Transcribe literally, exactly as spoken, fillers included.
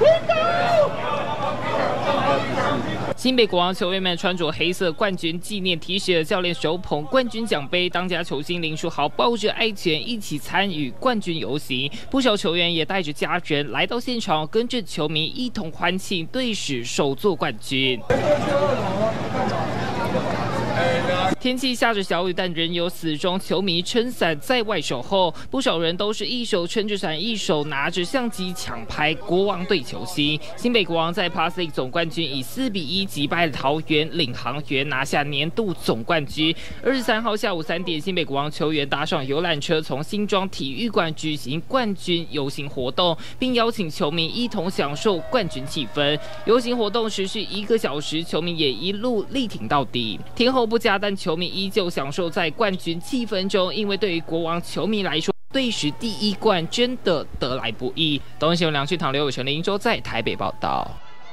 新北国王球员们穿着黑色冠军纪念 T 恤，教练手捧冠军奖杯，当家球星林书豪抱着爱犬一起参与冠军游行。不少球员也带着家人来到现场，跟着球迷一同欢庆队史首座冠军。天气下着小雨，但仍有死忠球迷撑伞在外守候。不少人都是一手撑着伞，一手拿着相机抢拍国王队球星。新北国王在 Plus League 总冠军以四比一击败了桃园领航员，拿下年度总冠军。二十三号下午三点，新北国王球员搭上游览车，从新庄体育馆举行冠军游行活动，并邀请球迷一同享受冠军气氛。游行活动持续一个小时，球迷也一路力挺到底。天候不佳，但球迷依旧享受在冠军气氛中，因为对于国王球迷来说，队史第一冠真的得来不易。东新闻梁旭堂、刘伟成、林英洲在台北报道。